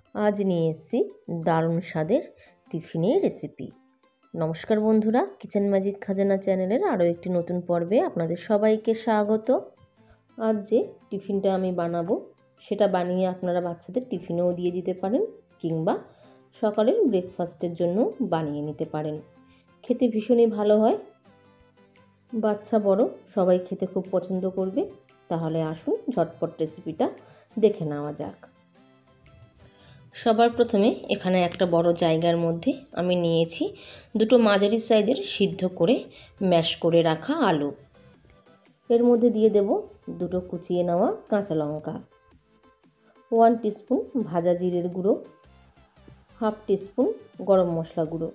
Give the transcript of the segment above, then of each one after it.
আজ নিয়ে এসেছি দারুণ স্বাদের টিফিনের রেসিপি। নমস্কার বন্ধুরা, কিচেন ম্যাজিক খাজানা চ্যানেলের আরও একটি নতুন পর্বে আপনাদের সবাইকে স্বাগত। আজ যে টিফিনটা আমি বানাবো সেটা বানিয়ে আপনারা বাচ্চাদের টিফিনেও দিয়ে দিতে পারেন, কিংবা সকালের ব্রেকফাস্টের জন্য বানিয়ে নিতে পারেন। খেতে ভীষণই ভালো হয়, বাচ্চা বড় সবাই খেতে খুব পছন্দ করবে। তাহলে আসুন ঝটপট রেসিপিটা দেখে নেওয়া যাক। সবার প্রথমে এখানে একটা বড় জায়গার মধ্যে আমি নিয়েছি দুটো মাঝারি সাইজের সিদ্ধ করে ম্যাশ করে রাখা আলু। এর মধ্যে দিয়ে দেব দুটো কুচিয়ে নেওয়া কাঁচা লঙ্কা, 1 টিস্পুন ভাজা জিরের গুঁড়ো, 1/2 টিস্পুন গরম মশলা গুঁড়ো,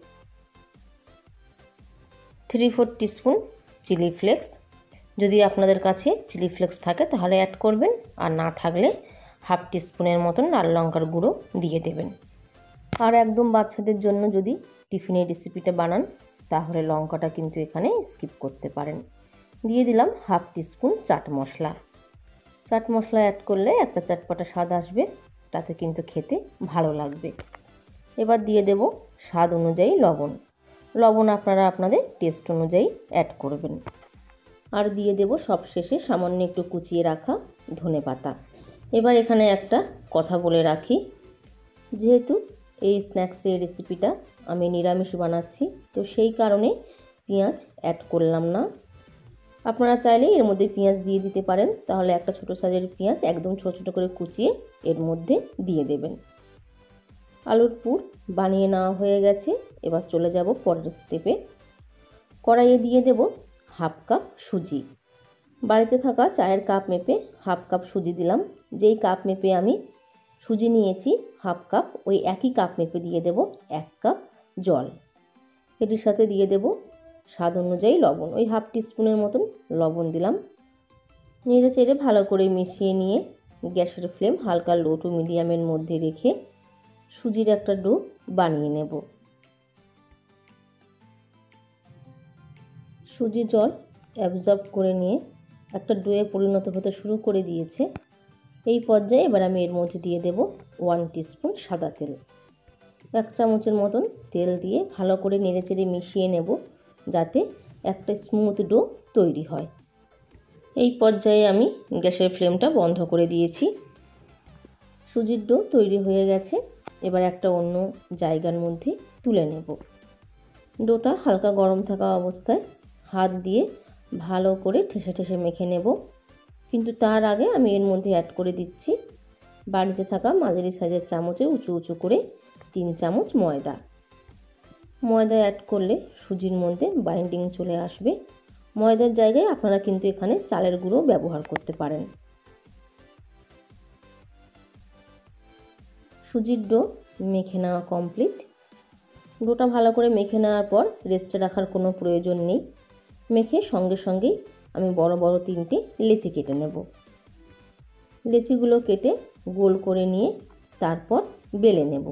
3/4 টিস্পুন চিলি ফ্লেক্স। যদি আপনাদের কাছে চিলি ফ্লেক্স থাকে তাহলে অ্যাড করবেন, আর না থাকলে 1/2 টিস্পুনের মতন লাল লঙ্কার গুঁড়ো দিয়ে দেবেন। আর একদম বাচ্চাদের জন্য যদি টিফিনের রেসিপিটা বানান তাহলে লঙ্কাটা কিন্তু এখানে স্কিপ করতে পারেন। দিয়ে দিলাম 1/2 টিস্পুন চাট মশলা। চাট মশলা অ্যাড করলে একটা চটপটা স্বাদ আসবে, তাতে কিন্তু খেতে ভালো লাগবে। এবার দিয়ে দেব স্বাদ অনুযায়ী লবণ। লবণ আপনারা আপনাদের টেস্ট অনুযায়ী অ্যাড করবেন। আর দিয়ে দেব সবশেষে সামান্য একটু কুচিয়ে রাখা ধনেপাতা। এবার এখানে একটা কথা বলে রাখি, যেহেতু এই স্ন্যাক্সের রেসিপিটা আমি নিরামিষ বানাচ্ছি, তো সেই কারণে পেঁয়াজ অ্যাড করলাম না। আপনারা চাইলে এর মধ্যে পেঁয়াজ দিয়ে দিতে পারেন, তাহলে একটা ছোটো সাইজের পেঁয়াজ একদম ছোটো ছোটো করে কুচিয়ে এর মধ্যে দিয়ে দেবেন। আলুর পুর বানিয়ে নেওয়া হয়ে গেছে। এবার চলে যাব পরের স্টেপে। কড়াইয়ে দিয়ে দেব 1/2 কাপ সুজি। বাড়িতে থাকা চায়ের কাপ মেপে 1/2 কাপ সুজি দিলাম। যেই কাপ মেপে আমি সুজি নিয়েছি 1/2 কাপ, ওই একই কাপ মেপে দিয়ে দেব 1 কাপ জল। এটির সাথে দিয়ে দেব স্বাদ অনুযায়ী লবণ, ওই 1/2 টিস্পুনের মতন লবণ দিলাম। নেড়ে চেড়ে ভালো করে মিশিয়ে নিয়ে গ্যাসের ফ্লেম হালকা লো টু মিডিয়ামের মধ্যে রেখে সুজির একটা ডো বানিয়ে নেব। সুজি জল অ্যাবজর্ব করে নিয়ে একটা ডোয়ে পরিণত হতে শুরু করে দিয়েছে। এই পর্যায়ে এবার আমি এর মধ্যে দিয়ে দেব 1 টিস্পুন সাদা তেল। 1 চামচের মতন তেল দিয়ে ভালো করে নেড়েচেড়ে মিশিয়ে নেব, যাতে একটা স্মুথ ডো তৈরি হয়। এই পর্যায়ে আমি গ্যাসের ফ্লেমটা বন্ধ করে দিয়েছি। সুজির ডো তৈরি হয়ে গেছে। এবার একটা অন্য জায়গার মধ্যে তুলে নেব। ডোটা হালকা গরম থাকা অবস্থায় হাত দিয়ে ভালো করে ঠেসে ঠেসে মেখে নেব। কিন্তু তার আগে আমি এর মধ্যে অ্যাড করে দিচ্ছি বাড়িতে থাকা মাঝারি সাইজের চামচে উঁচু উঁচু করে 3 চামচ ময়দা। ময়দা অ্যাড করলে সুজির মধ্যে বাইন্ডিং চলে আসবে। ময়দার জায়গায় আপনারা কিন্তু এখানে চালের গুঁড়ো ব্যবহার করতে পারেন। সুজির ডো মেখে নেওয়া কমপ্লিট। ডোটা ভালো করে মেখে নেওয়ার পর রেস্টে রাখার কোনো প্রয়োজন নেই। মেখে সঙ্গে সঙ্গেই আমি বড় বড় 3টে লেচি কেটে নেব। লেচিগুলো কেটে গোল করে নিয়ে তারপর বেলে নেব।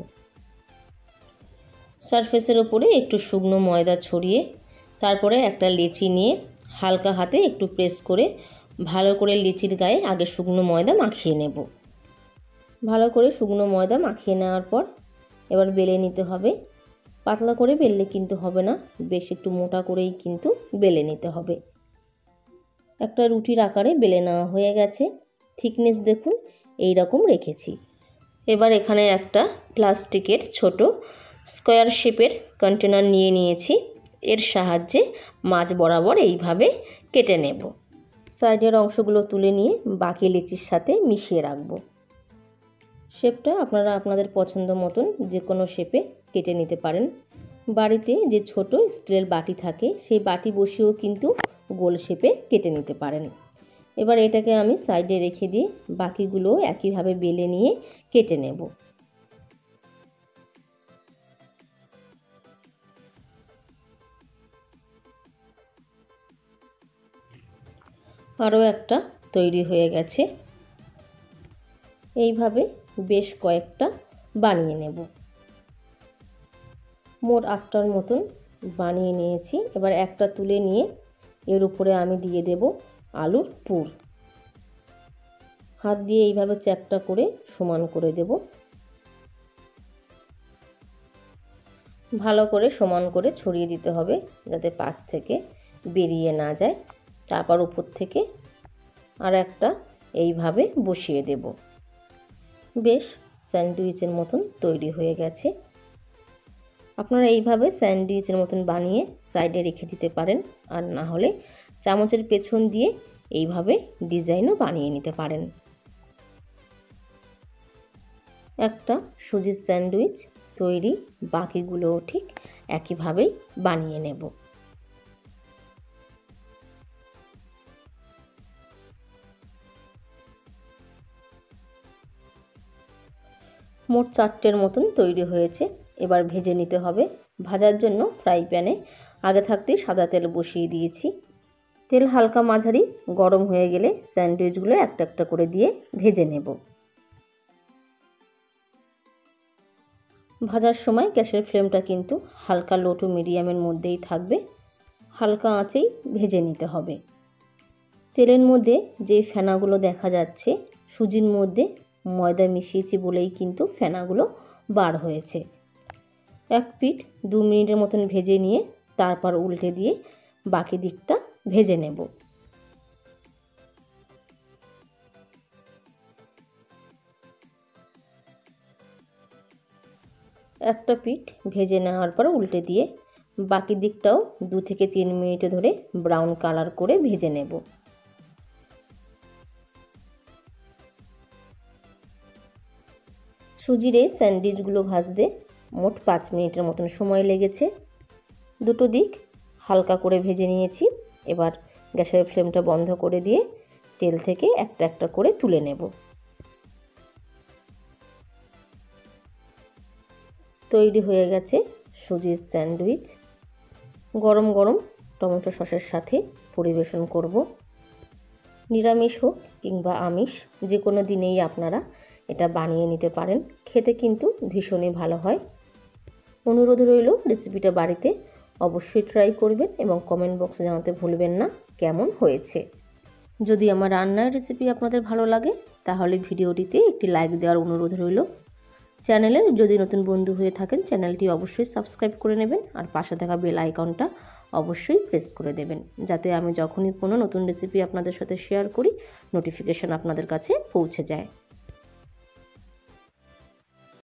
সারফেসের ওপরে একটু শুকনো ময়দা ছড়িয়ে তারপরে একটা লেচি নিয়ে হালকা হাতে একটু প্রেস করে ভালো করে লেচির গায়ে আগে শুকনো ময়দা মাখিয়ে নেব। ভালো করে শুকনো ময়দা মাখিয়ে নেওয়ার পর এবার বেলে নিতে হবে। পাতলা করে বেললে কিন্তু হবে না, বেশ একটু মোটা করেই কিন্তু বেলে নিতে হবে। একটা রুটির আকারে বেলে নেওয়া হয়ে গেছে। থিকনেস দেখুন এই রকম রেখেছি। এবার এখানে একটা প্লাস্টিকের ছোট স্কোয়ার শেপের কন্টেনার নিয়ে নিয়েছি। এর সাহায্যে মাঝ বরাবর এইভাবে কেটে নেব। সাইডের অংশগুলো তুলে নিয়ে বাকি লেচির সাথে মিশিয়ে রাখবো। শেপটা আপনারা আপনাদের পছন্দ মতন যে কোনো শেপে কেটে নিতে পারেন। বাড়িতে যে ছোট স্টিলের বাটি থাকে সেই বাটি বসিয়েও কিন্তু গোল শেপে কেটে নিতে পারেন। এবার এটাকে আমি সাইডে রেখে দিয়ে বাকিগুলো একইভাবে বেলে নিয়ে কেটে নেব। আরও একটা তৈরি হয়ে গেছে। এইভাবে বেশ কয়েকটা বানিয়ে নেব। মোট 8টার মতন বানিয়ে নিয়েছি। এবার একটা তুলে নিয়ে এর উপরে আমি দিয়ে দেব আলুর পুর। হাত দিয়ে এইভাবে চ্যাপটা করে সমান করে দেব। ভালো করে সমান করে ছড়িয়ে দিতে হবে যাতে পাশ থেকে বেরিয়ে না যায়। তারপর উপর থেকে আর একটা এইভাবে বসিয়ে দেব। বেশ স্যান্ডউইচের মতন তৈরি হয়ে গেছে। আপনারা এইভাবে স্যান্ডউইচের মতন বানিয়ে সাইডে রেখে দিতে পারেন, আর না হলে চামচের পেছন দিয়ে এইভাবে ডিজাইনও বানিয়ে নিতে পারেন। একটা সুজির স্যান্ডউইচ তৈরি, বাকিগুলোও ঠিক একইভাবেই বানিয়ে নেব। মোট 4টের মতন তৈরি হয়েছে। এবার ভেজে নিতে হবে। ভাজার জন্য ফ্রাই প্যানে আগে থাকতেই সাদা তেল বসিয়ে দিয়েছি। তেল হালকা মাঝারি গরম হয়ে গেলে স্যান্ডউইচগুলো একটা একটা করে দিয়ে ভেজে নেব। ভাজার সময় গ্যাসের ফ্লেমটা কিন্তু হালকা লো টু মিডিয়ামের মধ্যেই থাকবে। হালকা আঁচেই ভেজে নিতে হবে। তেলের মধ্যে যে ফেনাগুলো দেখা যাচ্ছে, সুজির মধ্যে ময়দা মিশিয়েছি বলেই কিন্তু ফেনাগুলো বার হয়েছে। এক পিঠ 2 মিনিটের মতন ভেজে নিয়ে তারপর উল্টে দিয়ে বাকি দিকটা ভেজে নেব। একটা পিঠ ভেজে নেওয়ার পর উল্টে দিয়ে বাকি দিকটাও 2 থেকে 3 মিনিট ধরে ব্রাউন কালার করে ভেজে নেব। সুজির এই স্যান্ডউইচগুলো ভাজতে মোট 5 মিনিটের মতন সময় লেগেছে। দুটো দিক হালকা করে ভেজে নিয়েছি। এবার গ্যাসের ফ্লেমটা বন্ধ করে দিয়ে তেল থেকে একটা একটা করে তুলে নেব। তৈরি হয়ে গেছে সুজির স্যান্ডউইচ। গরম গরম টমেটো সসের সাথে পরিবেশন করব। নিরামিষ হোক কিংবা আমিষ, যে কোনো দিনেই আপনারা এটা বানিয়ে নিতে পারেন। খেতে কিন্তু ভীষণই ভালো হয়। অনুরোধ রইল রেসিপিটা বাড়িতে অবশ্যই ট্রাই করবেন এবং কমেন্ট বক্সে জানাতে ভুলবেন না কেমন হয়েছে। যদি আমার রান্নার রেসিপি আপনাদের ভালো লাগে তাহলে ভিডিওটিতে একটি লাইক দেওয়ার অনুরোধ রইল। চ্যানেলের যদি নতুন বন্ধু হয়ে থাকেন চ্যানেলটি অবশ্যই সাবস্ক্রাইব করে নেবেন, আর পাশে থাকা বেল আইকনটা অবশ্যই প্রেস করে দেবেন, যাতে আমি যখনই কোনো নতুন রেসিপি আপনাদের সাথে শেয়ার করি নোটিফিকেশন আপনাদের কাছে পৌঁছে যায়।